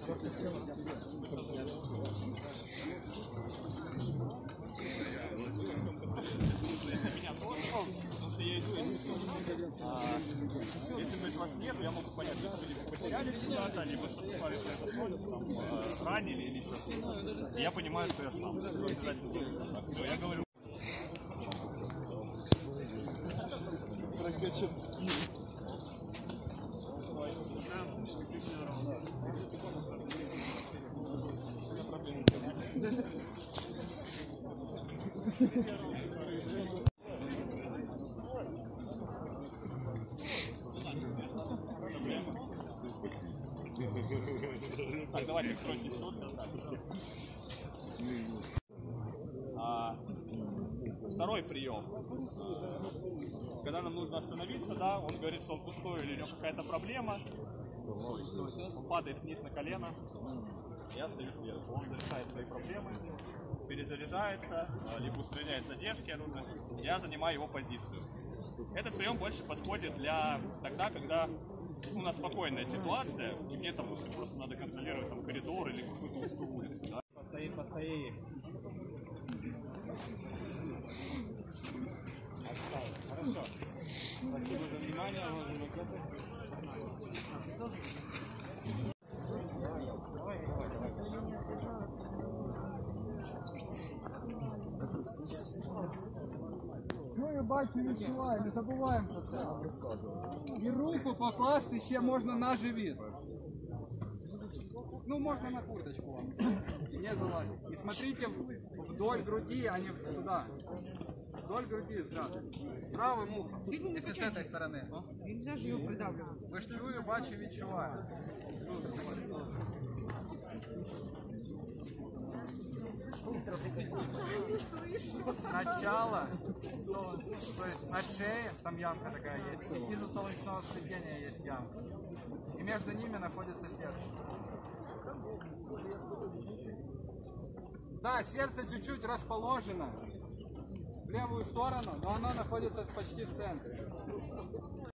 Если бы вас нет, я могу понять, что вы либо потеряли куда-то, либо что попали в этот фронт, там, ранили или еще что-то. Я понимаю, что я сам. Все, я говорю. Так, давайте стройте тут. Второй прием. Когда нам нужно остановиться, да, он говорит, что он пустой или у него какая-то проблема. Он падает вниз на колено. Я стою сверху. Он решает свои проблемы, перезаряжается, либо устраняет задержки оружия. Я занимаю его позицию. Этот прием больше подходит для тогда, когда у нас спокойная ситуация, и мне там просто надо контролировать там коридор или какую-то узкую улицу. Да? Постоит. Хорошо. Спасибо за внимание. Ну, я бачу, відчуваю, не забуваємо про це. І руку покласти ще можна на живіт. Ну, можно на курточку вам. Не залазить. И смотрите вдоль груди, а не туда. Вдоль груди сразу. Правым ухом, если с этой стороны. Нельзя же его придавливать. Ви ж чую, бачу, відчуваю. Сначала, то есть на шее, там ямка такая есть, и снизу солнечного сплетения есть ямка. И между ними находится сердце. Да, сердце чуть-чуть расположено в левую сторону, но оно находится почти в центре.